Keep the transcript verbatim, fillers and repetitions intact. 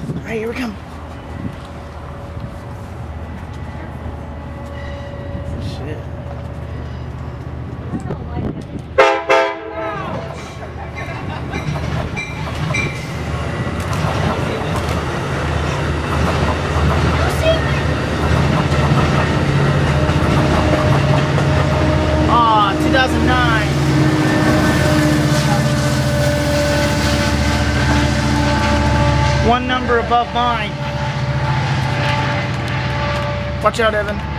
Alright, here we come. Shit. Ah, two thousand nine. One number above mine. Watch out, Evan.